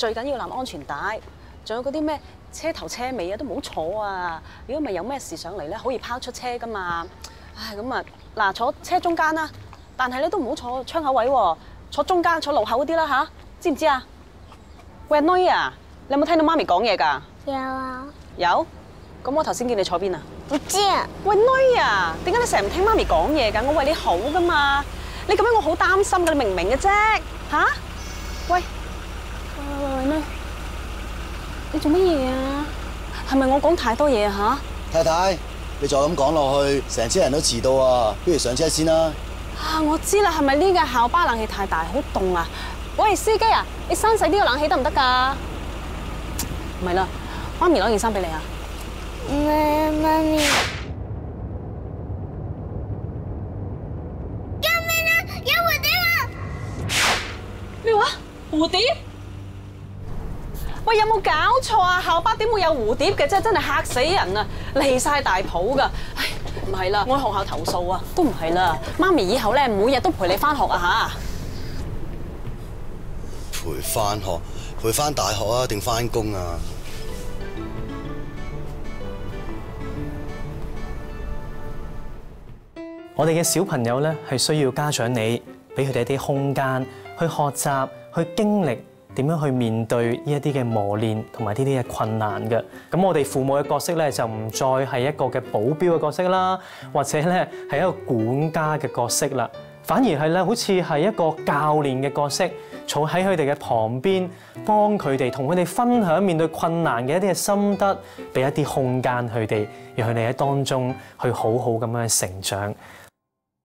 最緊要攬安全帶，仲有嗰啲咩車頭車尾啊，都唔好坐啊！如果咪有咩事上嚟咧，可以拋出車噶嘛。唉，咁啊，嗱，坐車中間啦，但係咧都唔好坐窗口位喎，坐中間坐路口嗰啲啦吓，知唔知啊？喂，女啊，你有冇聽到媽咪講嘢㗎？ 有啊。 有。咁我頭先叫你坐邊啊？ 唔知啊。 喂，女啊，點解你成日唔聽媽咪講嘢㗎？我為你好㗎嘛，你咁樣我好擔心㗎，你明唔明嘅啫？吓？喂，女，你做乜嘢啊？係咪我講太多嘢啊？ 太太，你再咁講落去，成車人都遲到啊！不如上車先啦。 啊，我知啦，係咪呢架校巴冷氣太大，好凍啊？喂，司機啊，你閂細呢個冷氣得唔得㗎？唔係啦，媽咪攞件衫俾你啊。 媽咪。救命啊！有蝴蝶啊！ 咩話？蝴蝶？喂，有冇搞錯啊？校巴點會有蝴蝶嘅啫？真係嚇死人啊！離晒大譜㗎！唉，唔係啦，我喺學校投訴啊，都唔係啦。媽咪以後咧，每日都陪你返學啊嚇！ 陪翻學，陪翻大學啊，定翻工啊？ 我哋嘅小朋友咧係需要家長你俾佢哋一啲空間去學習、去經歷點樣去面對呢一啲嘅磨練同埋呢啲嘅困難嘅。咁我哋父母嘅角色咧就唔再係一個嘅保鏢嘅角色啦，或者咧係一個管家嘅角色啦，反而係咧好似係一個教練嘅角色，坐喺佢哋嘅旁邊，幫佢哋同佢哋分享面對困難嘅一啲嘅心得，俾一啲空間佢哋，讓佢哋喺當中去好好咁樣成長。